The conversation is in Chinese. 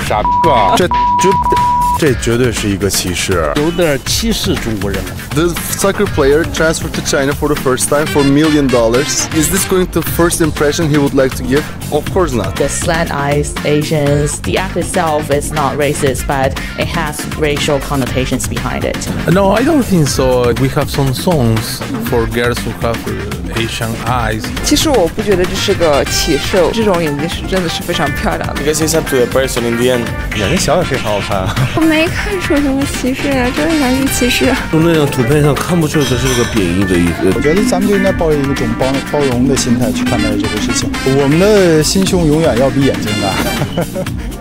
傻逼吧？这绝对是一个歧视， 有点歧视中国人。 The soccer player transferred to China for the first time for $1 million. Is this going to first impression he would like to give? Of course not. The slant-eyed Asians, the act itself is not racist, but it has racial connotations behind it. No, I don't think so. We have some songs for girls who have Asian eyes. 其实我不觉得这是个歧视，这种眼睛是真的是非常漂亮的。 Because it's up to the person in the end. 眼睛小也非常好看。 我没看出什么歧视啊，这为啥是歧视？ 从那张图片上看不出这是个贬义的意思。 我觉得咱们就应该抱有一种包容的心态去看待这个事情。我们的心胸永远要比眼睛大。